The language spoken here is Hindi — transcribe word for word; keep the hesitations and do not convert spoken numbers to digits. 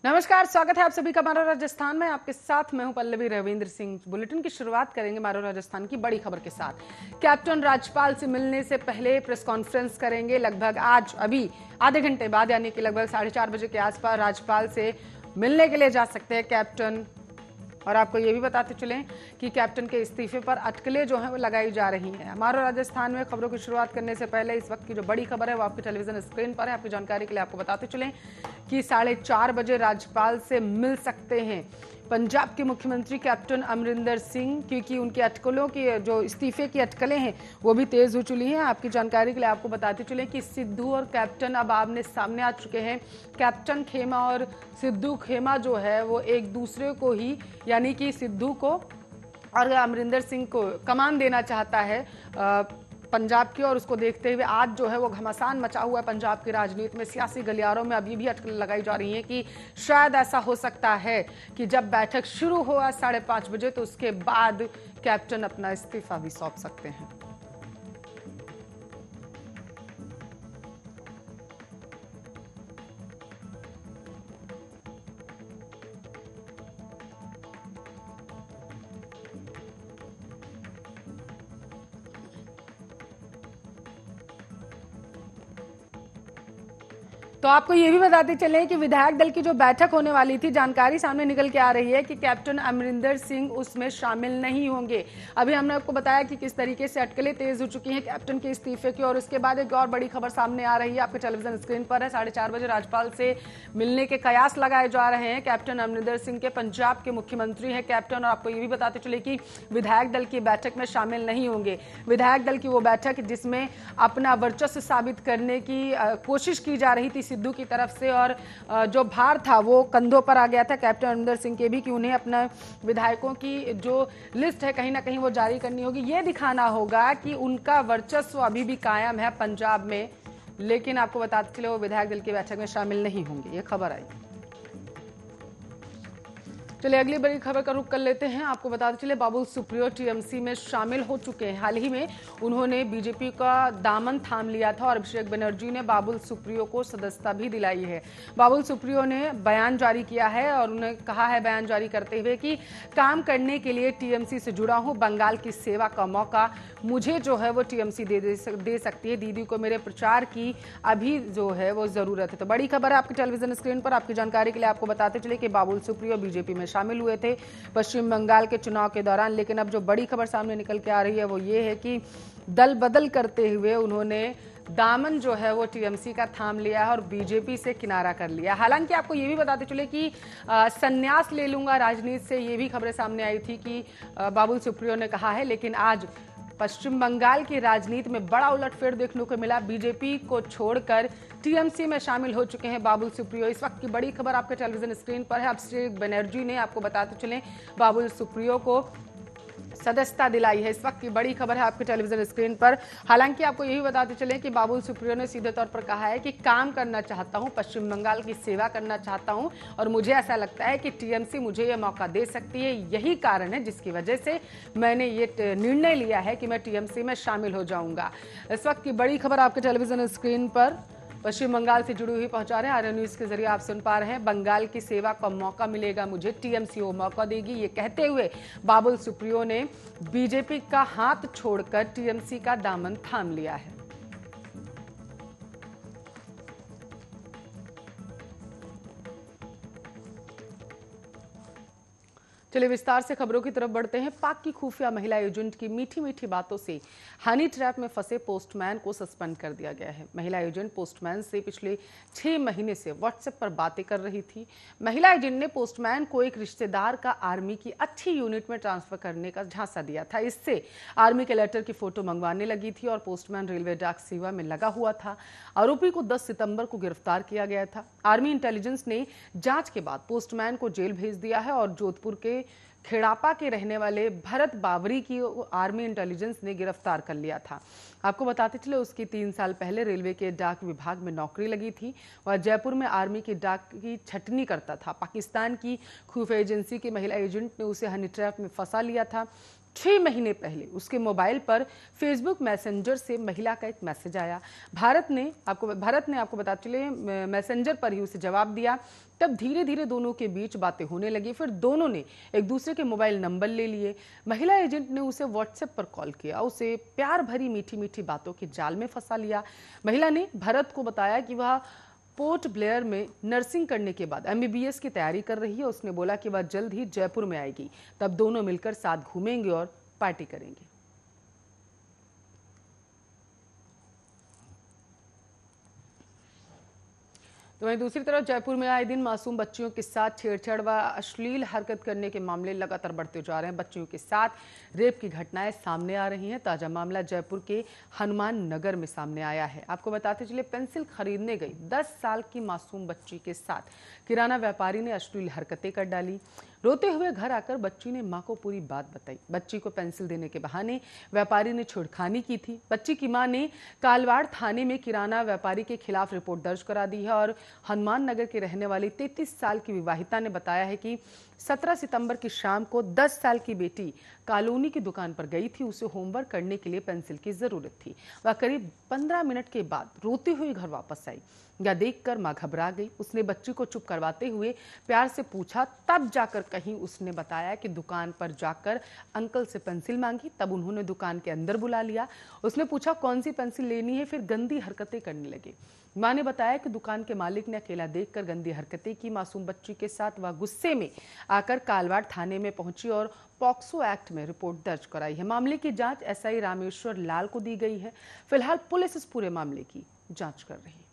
नमस्कार, स्वागत है आप सभी का मारो राजस्थान में। आपके साथ मैं हूं पल्लवी रविंद्र सिंह। बुलेटिन की शुरुआत करेंगे मारो राजस्थान की बड़ी खबर के साथ। कैप्टन राजपाल से मिलने से पहले प्रेस कॉन्फ्रेंस करेंगे। लगभग आज अभी आधे घंटे बाद यानी कि लगभग साढ़े चार बजे के आसपास राजपाल से मिलने के लिए जा सकते हैं कैप्टन। और आपको ये भी बताते चलें कि कैप्टन के इस्तीफे पर अटकलें जो हैं वो लगाई जा रही हैं। हमारे राजस्थान में खबरों की शुरुआत करने से पहले इस वक्त की जो बड़ी खबर है वो आपकी टेलीविजन स्क्रीन पर है। आपकी जानकारी के लिए आपको बताते चलें कि साढ़े चार बजे राज्यपाल से मिल सकते हैं पंजाब के मुख्यमंत्री कैप्टन अमरिंदर सिंह, क्योंकि उनकी अटकलों की जो इस्तीफे की अटकलें हैं वो भी तेज हो चुकी हैं। आपकी जानकारी के लिए आपको बताते चलें कि सिद्धू और कैप्टन अब आमने सामने आ चुके हैं। कैप्टन खेमा और सिद्धू खेमा जो है वो एक दूसरे को ही यानी कि सिद्धू को और अमरिंदर सिंह को कमान देना चाहता है आ, पंजाब की, और उसको देखते हुए आज जो है वो घमासान मचा हुआ है पंजाब की राजनीति में। सियासी गलियारों में अभी भी अटकलें लगाई जा रही हैं कि शायद ऐसा हो सकता है कि जब बैठक शुरू हो आज साढ़े पाँच बजे तो उसके बाद कैप्टन अपना इस्तीफा भी सौंप सकते हैं। तो आपको ये भी बताते चलें कि विधायक दल की जो बैठक होने वाली थी, जानकारी सामने निकल के आ रही है कि कैप्टन अमरिंदर सिंह उसमें शामिल नहीं होंगे। अभी हमने आपको बताया कि किस तरीके से अटकलें तेज हो चुकी हैं कैप्टन के इस्तीफे की, और उसके बाद एक और बड़ी खबर सामने आ रही है आपके टेलीविजन स्क्रीन पर है। साढ़े चार बजे राज्यपाल से मिलने के कयास लगाए जा रहे हैं। कैप्टन अमरिंदर सिंह के पंजाब के मुख्यमंत्री है कैप्टन, और आपको ये भी बताते चले कि विधायक दल की बैठक में शामिल नहीं होंगे। विधायक दल की वो बैठक जिसमें अपना वर्चस्व साबित करने की कोशिश की जा रही थी सिद्धू की तरफ से, और जो भार था वो कंधों पर आ गया था कैप्टन अमरिंदर सिंह के भी कि उन्हें अपना विधायकों की जो लिस्ट है कहीं ना कहीं वो जारी करनी होगी। ये दिखाना होगा कि उनका वर्चस्व अभी भी कायम है पंजाब में। लेकिन आपको बताते चले वो विधायक दल की बैठक में शामिल नहीं होंगे, ये खबर आई। चलिए अगली बड़ी खबर का रुख कर लेते हैं। आपको बताते चले बाबुल सुप्रियो टीएमसी में शामिल हो चुके हैं। हाल ही में उन्होंने बीजेपी का दामन थाम लिया था और अभिषेक बनर्जी ने बाबुल सुप्रियो को सदस्यता भी दिलाई है। बाबुल सुप्रियो ने बयान जारी किया है और उन्होंने कहा है बयान जारी करते हुए कि काम करने के लिए टीएमसी से जुड़ा हूं। बंगाल की सेवा का मौका मुझे जो है वो टीएमसी दे, दे, दे सकती है। दीदी को मेरे प्रचार की अभी जो है वो जरूरत है। तो बड़ी खबर है आपकी टेलीविजन स्क्रीन पर। आपकी जानकारी के लिए आपको बताते चले कि बाबुल सुप्रियो बीजेपी में शामिल हुए थे पश्चिम बंगाल के चुनाव के दौरान। लेकिन अब जो बड़ी खबर सामने निकल के आ रही है वो ये है कि दल बदल करते हुए उन्होंने दामन जो है वो टीएमसी का थाम लिया है और बीजेपी से किनारा कर लिया। हालांकि आपको ये भी बताते चले कि संन्यास ले लूंगा राजनीति से, ये भी खबरें सामने आई थी कि बाबुल सुप्रियो ने कहा है। लेकिन आज पश्चिम बंगाल की राजनीति में बड़ा उलटफेर देखने को मिला। बीजेपी को छोड़कर टीएमसी में शामिल हो चुके हैं बाबुल सुप्रियो। इस वक्त की बड़ी खबर आपके टेलीविजन स्क्रीन पर है। अभिषेक बनर्जी ने आपको बताते चले बाबुल सुप्रियो को सदस्यता दिलाई है। इस वक्त की बड़ी खबर है आपके टेलीविजन स्क्रीन पर। हालांकि आपको यही बताते चले कि बाबुल सुप्रियो ने सीधे तौर पर कहा है कि काम करना चाहता हूं, पश्चिम बंगाल की सेवा करना चाहता हूं, और मुझे ऐसा लगता है कि टीएमसी मुझे यह मौका दे सकती है। यही कारण है जिसकी वजह से मैंने ये निर्णय लिया है कि मैं टीएमसी में शामिल हो जाऊंगा। इस वक्त की बड़ी खबर आपके टेलीविजन स्क्रीन पर पश्चिम बंगाल से जुड़ी हुई पहुंचा रहे हैं। आर्य न्यूज के जरिए आप सुन पा रहे हैं बंगाल की सेवा का मौका मिलेगा मुझे, टीएमसी वो मौका देगी। ये कहते हुए बाबुल सुप्रियो ने बीजेपी का हाथ छोड़कर टीएमसी का दामन थाम लिया है। चलिए विस्तार से खबरों की तरफ बढ़ते हैं। पाक की खुफिया महिला एजेंट की मीठी मीठी बातों से हनी ट्रैप में फंसे पोस्टमैन को सस्पेंड कर दिया गया है। महिला एजेंट पोस्टमैन से पिछले छह महीने से व्हाट्सएप पर बातें कर रही थी। महिला एजेंट ने पोस्टमैन को एक रिश्तेदार का आर्मी की अच्छी यूनिट में ट्रांसफर करने का झांसा दिया था। इससे आर्मी के लेटर की फोटो मंगवाने लगी थी और पोस्टमैन रेलवे डाक सेवा में लगा हुआ था। आरोपी को दस सितंबर को गिरफ्तार किया गया था। आर्मी इंटेलिजेंस ने जांच के बाद पोस्टमैन को जेल भेज दिया है और जोधपुर के खेड़ापा के रहने वाले भरत बावरी की आर्मी इंटेलिजेंस ने गिरफ्तार कर लिया था। आपको बताते चले उसकी तीन साल पहले रेलवे के डाक विभाग में नौकरी लगी थी। वह जयपुर में आर्मी की डाक की छटनी करता था। पाकिस्तान की खुफिया एजेंसी की महिला एजेंट ने उसे हनी ट्रैप में फंसा लिया था। छह महीने पहले उसके मोबाइल पर फेसबुक मैसेंजर से महिला का एक मैसेज आया। भारत ने आपको भारत ने आपको बताते चले मैसेंजर पर ही उसे जवाब दिया। तब धीरे धीरे दोनों के बीच बातें होने लगी। फिर दोनों ने एक दूसरे के मोबाइल नंबर ले लिए। महिला एजेंट ने उसे व्हाट्सएप पर कॉल किया, उसे प्यार भरी मीठी मीठी बातों के जाल में फंसा लिया। महिला ने भरत को बताया कि वह पोर्ट ब्लेयर में नर्सिंग करने के बाद एमबीबीएस की तैयारी कर रही है। उसने बोला कि वह जल्द ही जयपुर में आएगी, तब दोनों मिलकर साथ घूमेंगे और पार्टी करेंगे। तो वहीं दूसरी तरफ जयपुर में आए दिन मासूम बच्चियों के साथ छेड़छाड़ व अश्लील हरकत करने के मामले लगातार बढ़ते जा रहे हैं। बच्चियों के साथ रेप की घटनाएं सामने आ रही हैं। ताजा मामला जयपुर के हनुमान नगर में सामने आया है। आपको बताते चले, पेंसिल खरीदने गई दस साल की मासूम बच्ची के साथ किराना व्यापारी ने अश्लील हरकतें कर डाली। रोते हुए घर आकर बच्ची ने मां को पूरी बात बताई। बच्ची को पेंसिल देने के बहाने व्यापारी ने छेड़खानी की थी। बच्ची की मां ने कालवाड़ थाने में किराना व्यापारी के खिलाफ रिपोर्ट दर्ज करा दी है और हनुमान नगर की रहने वाली तैंतीस साल की विवाहिता ने बताया है कि सत्रह सितंबर की शाम को दस साल की बेटी कॉलोनी की दुकान पर गई थी। उसे होमवर्क करने के लिए पेंसिल की जरूरत थी। वह करीब पंद्रह मिनट के बाद रोती हुई घर वापस आई। यह देखकर मां घबरा गई। उसने बच्ची को चुप करवाते हुए प्यार से पूछा, तब जाकर कहीं उसने बताया कि दुकान पर जाकर अंकल से पेंसिल मांगी। तब उन्होंने दुकान के अंदर बुला लिया। उसने पूछा कौन सी पेंसिल लेनी है, फिर गंदी हरकतें करने लगे। मां ने बताया कि दुकान के मालिक ने अकेला देखकर गंदी हरकतें की। मासूम बच्ची के साथ वह गुस्से में आकर कालवाड़ थाने में पहुंची और पॉक्सो एक्ट में रिपोर्ट दर्ज कराई है। मामले की जांच एसआई रामेश्वर लाल को दी गई है। फिलहाल पुलिस इस पूरे मामले की जांच कर रही है।